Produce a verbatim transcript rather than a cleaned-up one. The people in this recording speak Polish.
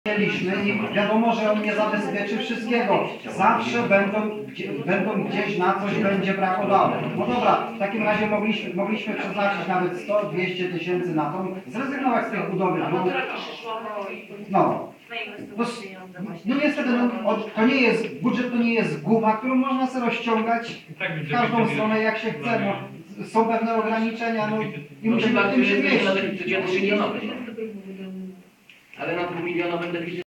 mieliśmy i wiadomo, że on nie zabezpieczy wszystkiego. Zawsze będą, gdzie, będą gdzieś na coś będzie brakowało. No dobra, w takim razie mogliśmy, mogliśmy przeznaczyć nawet sto dwieście tysięcy na to, zrezygnować z tej budowy dróg. No. No, no niestety, no, to nie jest, budżet to nie jest guma, którą można sobie rozciągać w każdą stronę jak się chce. No, są pewne ograniczenia, no i musimy w tym się mieścić. Ale na dwumilionowym deficycie